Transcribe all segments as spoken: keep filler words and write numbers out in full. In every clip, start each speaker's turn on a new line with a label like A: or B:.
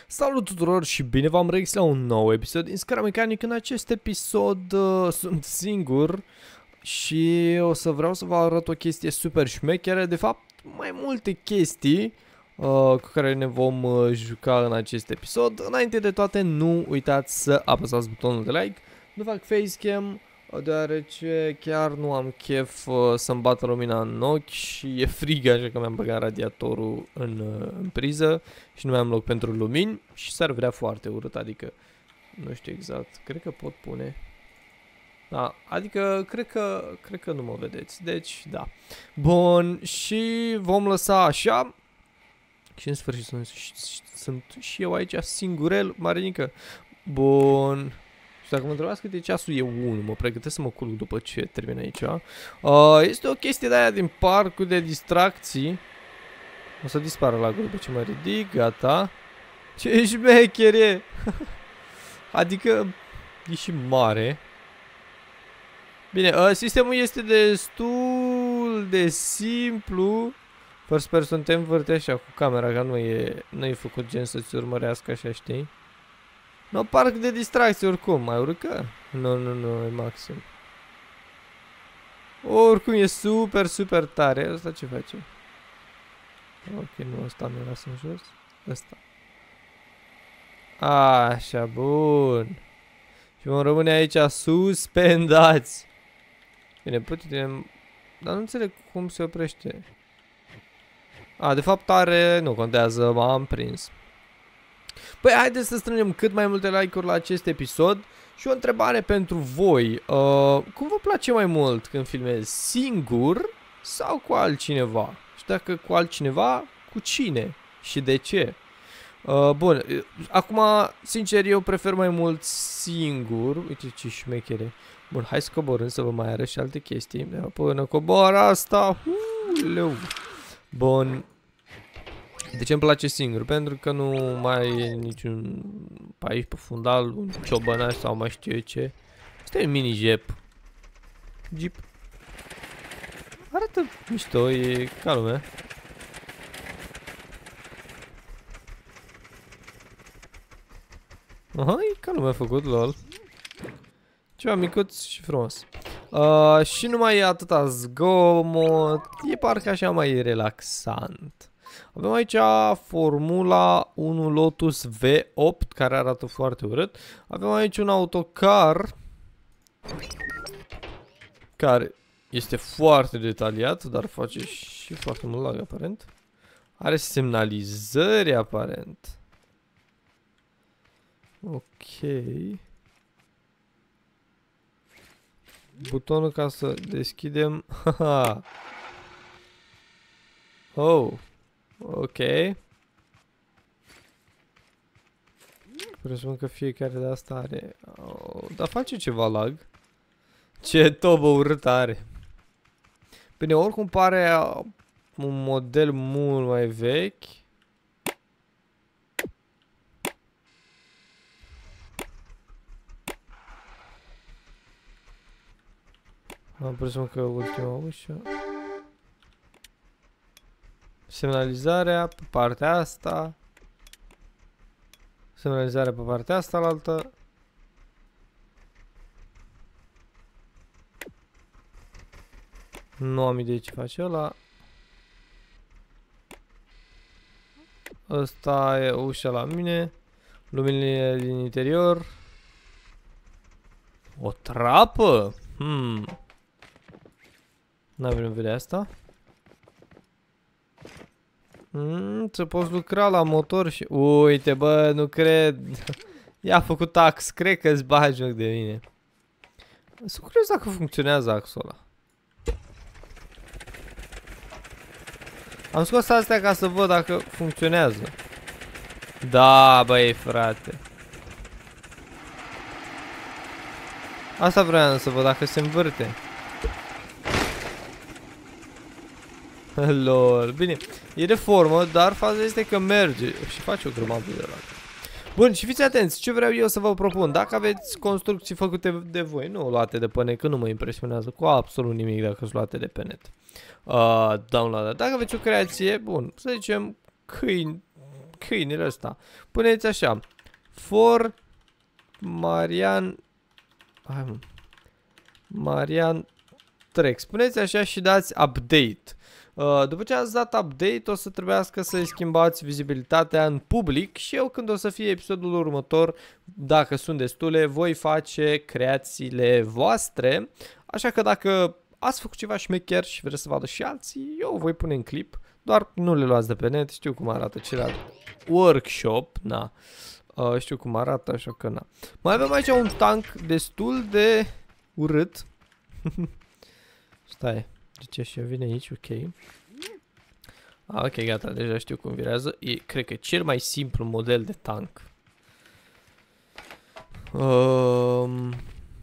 A: Salut tuturor și bine v-am rex la un nou episod din Scara Mechanic. În acest episod uh, sunt singur și o să vreau să vă arăt o chestie super șmecheră. De fapt, mai multe chestii uh, cu care ne vom uh, juca în acest episod. Înainte de toate, nu uitați să apăsați butonul de like. Nu fac facecam deoarece chiar nu am chef uh, să-mi bată lumina în ochi și e frig, așa că mi-am băgat radiatorul în, uh, în priză și nu mai am loc pentru lumini și s-ar vrea foarte urât, adică nu știu exact, cred că pot pune. Da, adică cred că, cred că nu mă vedeți, deci da. Bun, și vom lăsa așa și în sfârșit sunt, sunt și eu aici singurel, Marinică. Bun. Și dacă mă întrebați cât e ceasul, e unu. Mă pregătesc să mă culc după ce termin aici. Uh, este o chestie de aia din parcul de distracții. O să dispară lagul după ce mă ridic. Gata. Ce șmecher e! Adică e și mare. Bine, uh, sistemul este destul de simplu. First person te învârte așa cu camera, că nu e, nu e făcut gen să-ți urmărească așa, știi? No, parc de distracție oricum, mai urcă? Nu, nu, nu, e maxim. Oricum e super, super tare. Asta ce face? Ok, nu, ăsta mi-l las în jos. Ăsta. Așa, bun. Și vom rămâne aici suspendați. Bine, putem... Dar nu înțeleg cum se oprește. A, de fapt are... Nu contează, m-am prins. Păi haideți să strângem cât mai multe like-uri la acest episod. Și o întrebare pentru voi. uh, Cum vă place mai mult când filmezi singur sau cu altcineva? Și dacă cu altcineva, cu cine? Și de ce? uh, Bun, acum sincer eu prefer mai mult singur. Uite ce șmechere. Bun, hai să coborâm să vă mai arăt și alte chestii. Până cobor asta. Uleu. Bun. De ce îmi place singur? Pentru că nu mai e niciun pe aici pe fundal, un ciobănaș sau mai știu eu ce. Asta e un mini Jeep. Jeep. Arată mișto, e ca lumea. Aha, e ca lumea făcut, lol. Ceva micuț și frumos. Uh, și nu mai e atâta zgomot, e parcă așa mai relaxant. Avem aici Formula unu Lotus V opt, care arată foarte urât. Avem aici un autocar care este foarte detaliat, dar face și foarte mult lag, aparent. Are semnalizări, aparent. Ok. Butonul ca să deschidem. Oh. Ok. Presupun că fiecare de asta are... Oh, dar face ceva lag. Ce tobă urât are. Bine, oricum pare un model mult mai vechi. Am presupun că ultima ușă. Semnalizarea pe partea asta. Semnalizarea pe partea asta la altă. Nu am idee ce face ăla. Ăsta e ușa la mine. Luminile din interior. O trapă? Hmm. N-avem vedea asta. Mm, să poți lucra la motor și... Uite, bă, nu cred. I-a făcut ax, cred că îți bagi joc de mine. Sunt curios dacă funcționează axul ăla. Am scos astea ca să văd dacă funcționează. Da, băi, frate. Asta vreau să văd dacă se învârte. Lol, bine, e de formă, dar faza este că merge și face o grămadă de lag. Bun, și fiți atenți, ce vreau eu să vă propun. Dacă aveți construcții făcute de voi, nu luate de pe net, că nu mă impresionează cu absolut nimic dacă sunt luate de pe net. uh, Download. Dacă aveți o creație, bun, să zicem câini câinele ăsta. Puneți așa. For Marian... Hai mă. Marian Trex. Puneți așa și dați update. Uh, după ce ați dat update, o să trebuiască să-i schimbați vizibilitatea în public și eu când o să fie episodul următor, dacă sunt destule, voi face creațiile voastre. Așa că dacă ați făcut ceva șmecher și vreți să vadă și alții, eu o voi pune în clip. Doar nu le luați de pe net, știu cum arată celălalt workshop, na. Uh, știu cum arată, așa că na. Mai avem aici un tank destul de urât. Stai, de ce așa vine aici? Ok. Ah, ok, gata, deja știu cum virează. E, cred că, cel mai simplu model de tank. Um...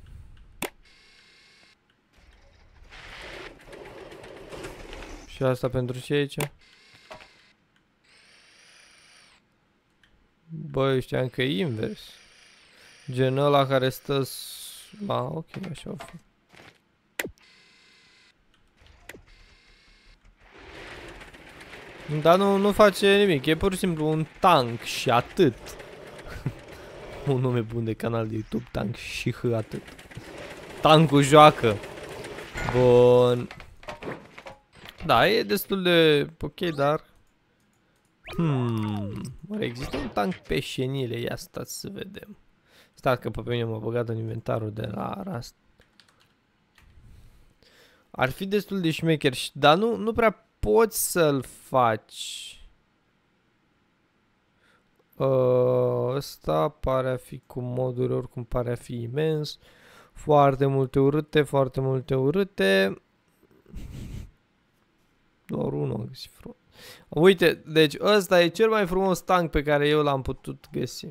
A: Și asta pentru ce aici? Bă, eu știam că e invers. Gen ăla care stă... Ah, ok, așa o fi. Dar nu, nu face nimic, e pur și simplu un tank și atât. Un nume bun de canal de YouTube, tank și h atât. Tankul joacă. Bun. Da, e destul de ok, dar... Hmm... Oare există un tank pe șenile? Ia stați să vedem. Stați că pe mine m-a băgat în inventarul de la Rust. Ar fi destul de șmecher, dar nu, nu prea poți să-l faci. Uh, ăsta pare a fi cu moduri, oricum pare a fi imens. Foarte multe urâte, foarte multe urâte. Doar unul am găsit frumos. Uite, deci ăsta e cel mai frumos tank pe care eu l-am putut găsi.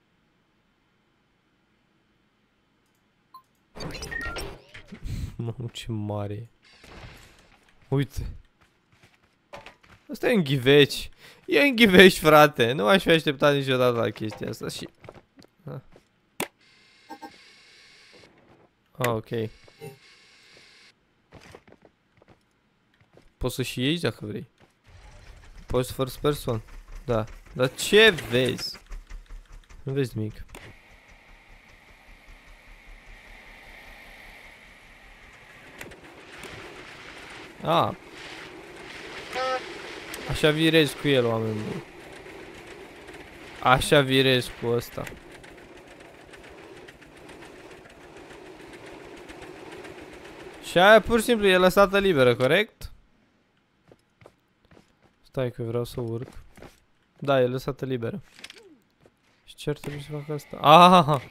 A: Mamă, ce mare e. Uite. Asta e un ghiveci. E un ghiveci, frate. Nu aș fi așteptat niciodată la chestia asta și... Ah, ah ok. Poți să și iei dacă vrei. Poți first person. Da. Dar ce vezi? Nu vezi nimic. Ah. Așa virezi cu el, oameni buni. Așa virezi cu ăsta. Și aia pur și simplu e lăsată liberă, corect? Stai că vreau să urc. Da, e lăsată liberă. Și ce ar trebui să fac asta? Ah!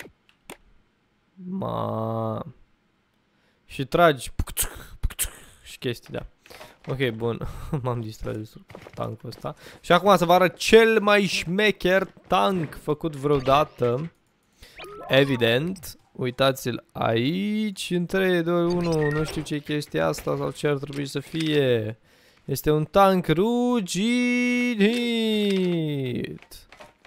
A: Ma. Și tragi. Și chestii, da. Ok, bun. M-am distrat destul cu tankul ăsta. Și acum să vă arăt cel mai șmecher tank făcut vreodată. Evident. Uitați-l aici. În trei, doi, unu. Nu știu ce e chestia asta sau ce ar trebui să fie. Este un tank ruginit.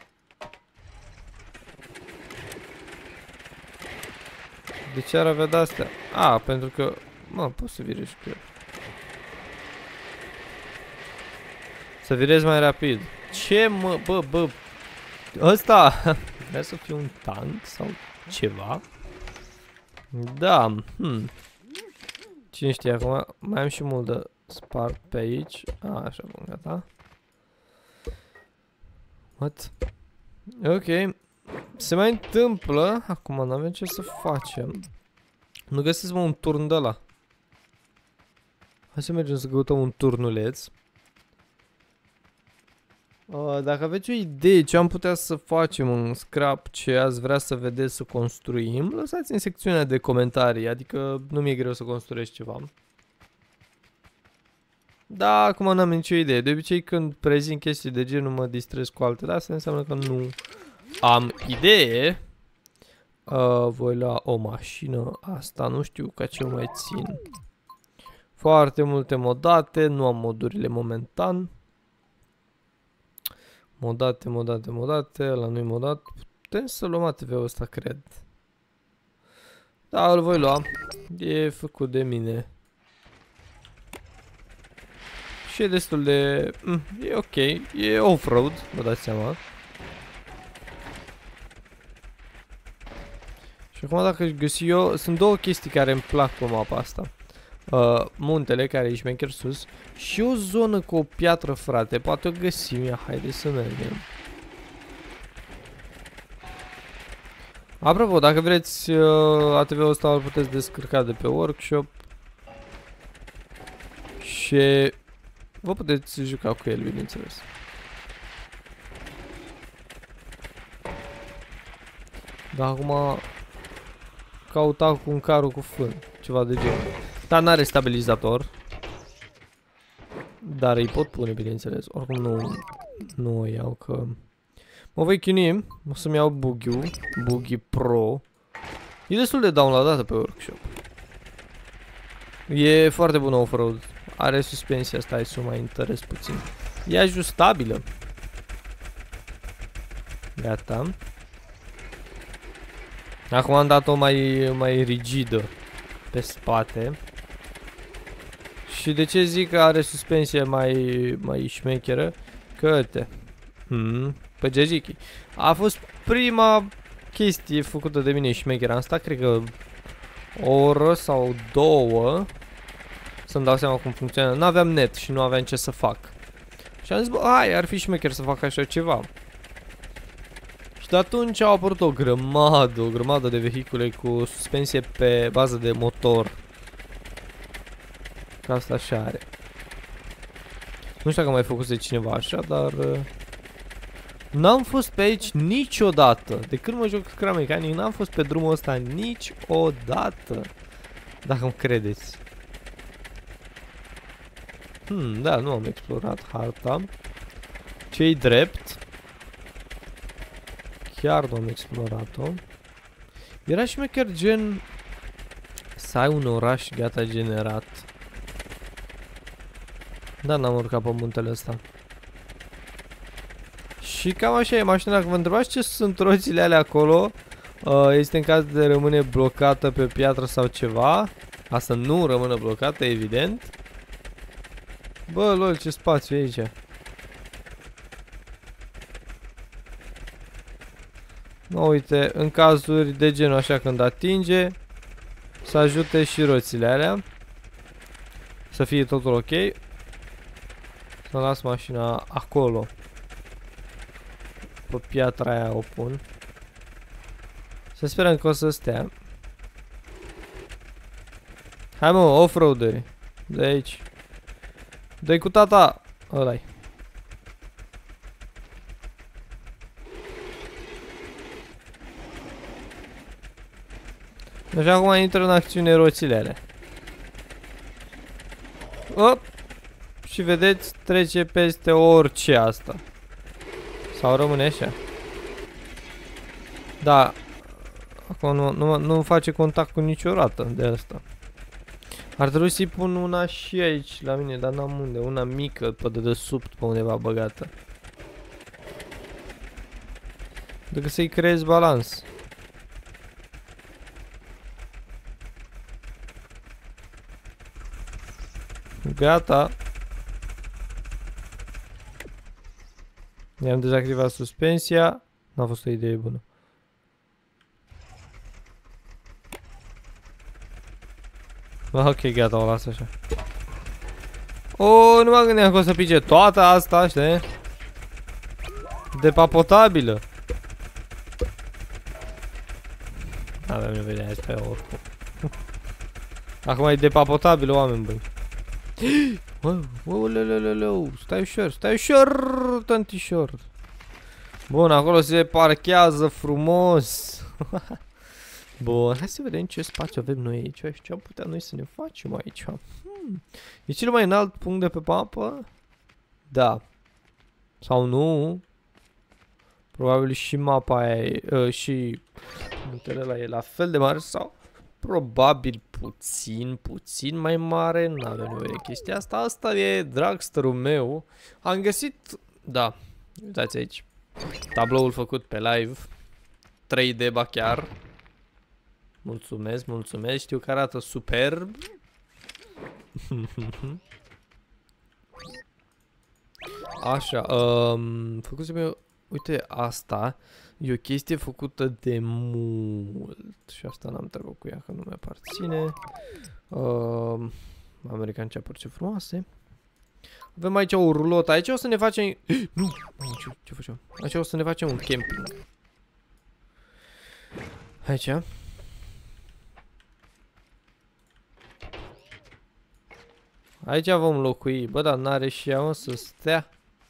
A: De ce ar avea de-astea? A, pentru că... Mă, poți să virezi cu el. Să virezi mai rapid. Ce mă, bă, bă. Ăsta vrea să fie un tank sau ceva? Da, hmm. Cine știe acum? Mai am și mult de spart pe aici. A, așa, bun, gata. What? Ok. Se mai întâmplă. Acum n-avem ce să facem. Nu găsesc, mă, un turn de ăla. Hai să mergem să căutăm un turnuleț. Uh, dacă aveți o idee ce am putea să facem în scrap, ce ați vrea să vedeți să construim, lăsați în secțiunea de comentarii, adică nu mi-e greu să construiesc ceva. Da, acum n-am nicio idee. De obicei când prezint chestii de genul mă distrez cu alte, dar asta înseamnă că nu am idee. Uh, voi lua o mașină, asta nu știu ca ce o mai țin. Foarte multe modate, nu am modurile momentan. Modate, modate, modate, ăla nu-i modat. Putem să luăm A T V-ul ăsta, cred. Da, îl voi lua. E făcut de mine. Și e destul de... Mm, e ok, e off-road, vă dați seama. Și acum dacă aș găsi eu, sunt două chestii care îmi plac pe mapa asta. Uh, muntele care e șmecher sus și o zonă cu o piatră, frate, poate o găsim, ia, haide să mergem. Apropo, dacă vreți uh, A T V-ul ăsta îl puteți descărca de pe workshop și vă puteți juca cu el, bineînțeles. Dar acum cauta cu un carul cu fân, ceva de genul. Dar n-are stabilizator. Dar îi pot pune, bineînțeles. Oricum nu, nu o iau, că mă voi chinui. O să-mi iau Buggy-ul, Buggy Pro. E destul de downloadată pe workshop. E foarte bună off-road. Are suspensia asta, hai să o mai întăresc puțin. E ajustabilă. Gata. Acum am dat-o mai, mai rigidă pe spate. Și de ce zic că are suspensie mai, mai șmecheră? Că uite. Hmm, pe Jajiki. A fost prima chestie făcută de mine șmecheră. Am stat, cred că, o oră sau două să-mi dau seama cum funcționează. N-aveam net și nu aveam ce să fac. Și am zis, bă, hai, ar fi șmecher să fac așa ceva. Și de atunci au apărut o grămadă, o grămadă de vehicule cu suspensie pe bază de motor. Ca asta așa are. Nu știu dacă mai făcuse cineva așa, dar uh, n-am fost pe aici niciodată. De când mă joc Car Mechanic, n-am fost pe drumul ăsta niciodată. Dacă îmi credeți. Hmm, da, nu am explorat harta. Ce-i drept? Chiar nu am explorat-o. Era și chiar gen să ai un oraș gata generat. Da, n-am urcat pe muntele ăsta. Și cam așa e mașina. Dacă vă întrebați ce sunt roțile alea acolo, uh, este în caz de rămâne blocată pe piatră sau ceva. Asta nu rămână blocată, evident. Bă, lol, ce spațiu e aici. No, uite, în cazuri de genul așa, când atinge, să ajute și roțile alea. Să fie totul ok. Să las mașina acolo. Pe piatra aia o pun. Să sperăm că o să stea. Hai mă, off-roaderi. De aici. Dă-i cu tata. Ăla-i. Deci acum intră în acțiune roțile alea. Op! Și vedeți, trece peste orice asta. Sau rămâne așa. Da. Acum nu, nu, nu face contact cu nicio roată de asta. Ar trebui să-i pun una și aici la mine, dar n-am unde. Una mică pe dedesubt, pe undeva băgată. Decât să-i creezi balans. Gata. I-am dezactivat suspensia. N-a fost o idee bună. Ok, gata, o las așa. O, nu mă gândeam că o să pice toată asta, știi? Depapotabilă. N-aveam nevoie de asta oricum. Acum e depapotabilă, oameni băi. Ololololol, stai ușor, stai ușor, tantișor. Bun, acolo se parchează frumos. Bun, hai să vedem ce spațiu avem noi aici și ce am putea noi să ne facem aici. Hmm. E cel mai înalt punct de pe mapă? Da. Sau nu? Probabil și mapa aia e, uh, și muntele ăla e la fel de mare sau probabil puțin, puțin mai mare. Nu avem nevoie de chestia asta. Asta e dragsterul meu. Am găsit, da, uitați aici, tabloul făcut pe live. trei D ba chiar. Mulțumesc, mulțumesc, știu că arată superb. Așa, um, făcusem eu, uite, asta e o chestie făcută de mult și asta n-am treabă cu ea, că nu mi-aparține. Um, American ceapuri, ce frumoase. Avem aici o rulotă, aici o să ne facem... Nu! Ce, ce facem? Aici o să ne facem un camping. Aici. Aici vom locui, bă, dar n-are și ea, mă, să stea.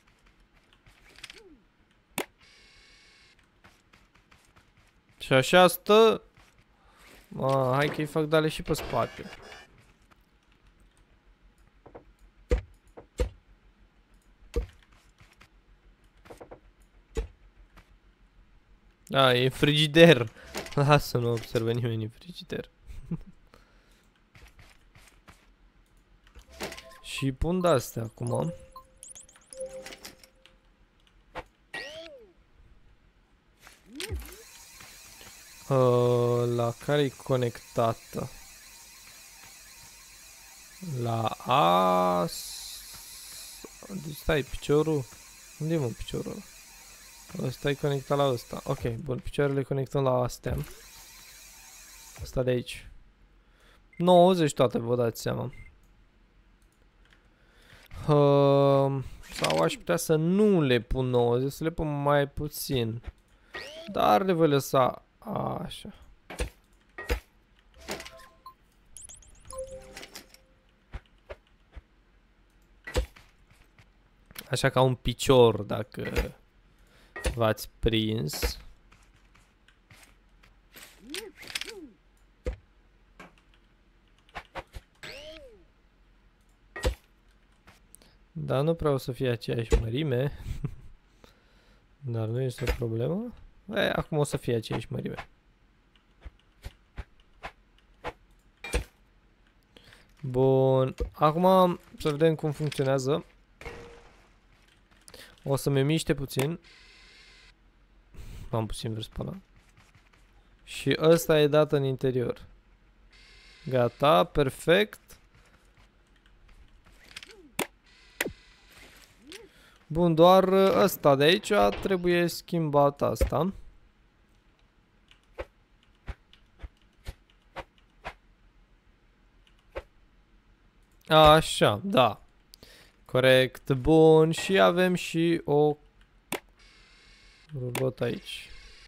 A: Și așa stă. Ma, hai că-i fac dale și pe spate. A, e frigider. Lasă, nu observă nimeni frigider. Și pun de-astea acum. Uh, la care e conectată? La A. Deci stai, piciorul. Unde e, mă, piciorul ăla? Ăsta e conectat la ăsta. Ok, bun, picioarele conectăm la astea. Asta de aici. nouăzeci toate, vă dați seama. Uh, sau aș putea să nu le pun nouăzeci, să le pun mai puțin. Dar le voi lăsa așa. Așa ca un picior, dacă v-ați prins. Dar nu prea o să fie aceeași mărime. Dar nu este o problemă. E, acum o să fie aceeași mărime. Bun. Acum să vedem cum funcționează. O să-mi miște puțin. Am puțin vers pe ăla. Și ăsta e dat în interior. Gata, perfect. Bun, doar ăsta de aici trebuie schimbat asta. Așa, da. Corect, bun. Și avem și o robot aici.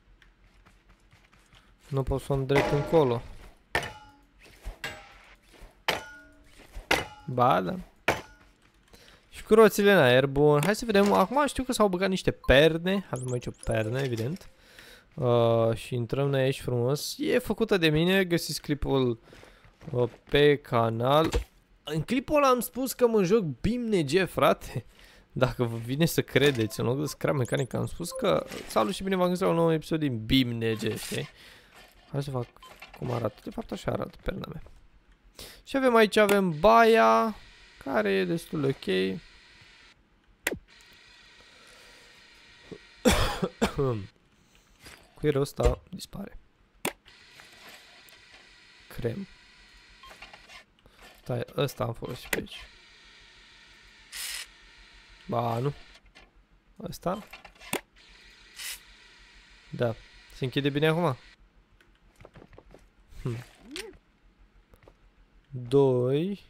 A: Nu pot să o îndrept încolo. Ba, da. Și cu roțile în aer, bun. Hai să vedem. Acum știu că s-au băgat niște perne. Avem aici o pernă, evident. Uh, și intrăm noi aici frumos. E făcută de mine. Găsiți clipul uh, pe canal. În clipul ăla am spus că mă joc B I M N G, frate. Dacă vă vine să credeți, în loc de Scrap Mechanic, am spus că salut și bine v-am găsit la un nou episod din B I M N G, știi? Hai să fac cum arată. De fapt așa arată perna mea. Și avem aici, avem baia, care e destul de ok. Cuierul ăsta dispare. Crem. Stai, ăsta am folosit pe aici. Ba, nu. Ăsta? Da. Se închide bine acum? Hm. Doi.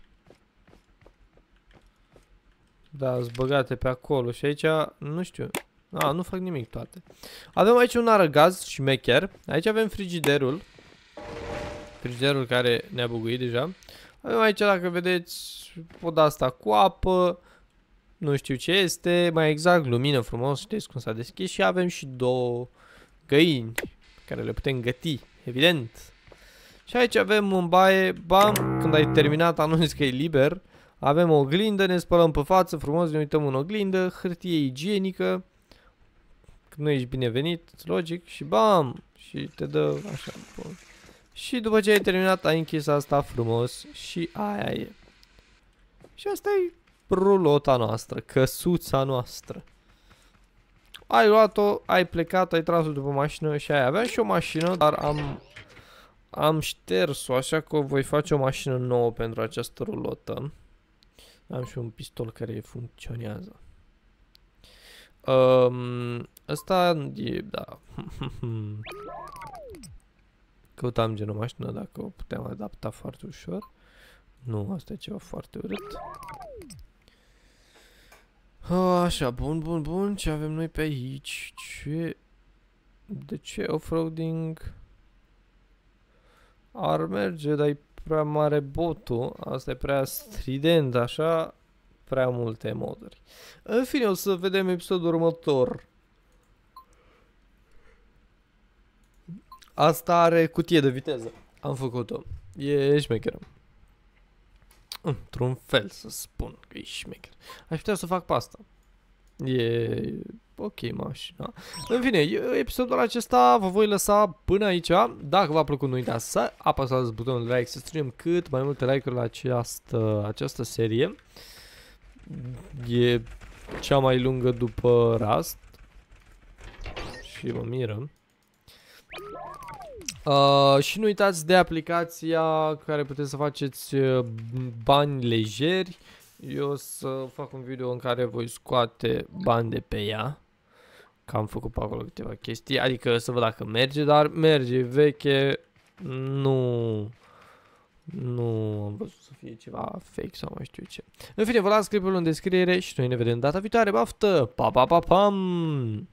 A: Da, sunt băgate pe acolo și aici, nu știu. A, nu fac nimic toate. Avem aici un arăgaz șmecher. Aici avem frigiderul. Frigiderul care ne-a buguit deja. Avem aici, dacă vedeți, poda asta cu apă. Nu știu ce este. Mai exact, lumină frumos. Știți cum s-a deschis. Și avem și două găini care le putem găti, evident. Și aici avem în baie, bam, când ai terminat anunți că e liber. Avem o oglindă, ne spălăm pe față frumos, ne uităm în oglindă, hârtie igienică. Când nu ești binevenit, logic, și bam, și te dă așa. Bun. Și după ce ai terminat, ai închis asta frumos și aia e. Și asta e rulota noastră, căsuța noastră. Ai luat-o, ai plecat, ai tras-o după mașină și aia. Aveam și o mașină, dar am, am șters-o, așa că voi face o mașină nouă pentru această rulotă. Am și un pistol care funcționează. Um, Asta e, da. Căutam genul mașină dacă o putem adapta foarte ușor. Nu, asta e ceva foarte urât. Așa, bun, bun, bun. Ce avem noi pe aici? Ce... De ce off-roading? Ar merge, dar e prea mare botul. Asta e prea strident, așa. Prea multe moduri. În fine, o să vedem episodul următor. Asta are cutie de viteză. Am făcut-o. E șmecheră. Într-un fel să spun că e șmecher. Aș putea să fac pasta. E ok mașina. În fine, episodul acesta vă voi lăsa până aici. Dacă v-a plăcut, nu uitați să apăsați butonul de like, să strângem cât mai multe like-uri la această, această serie. E cea mai lungă după Rust. Și mă miră. Uh, și nu uitați de aplicația care puteți să faceți bani lejeri. Eu o să fac un video în care voi scoate bani de pe ea. Că am făcut pe acolo câteva chestii. Adică să văd dacă merge, dar merge, veche. Nu... Nu am văzut să fie ceva fake sau mai știu ce. În fine, vă las clipul în descriere și noi ne vedem data viitoare. Baftă! Pa, pa, pa, pam!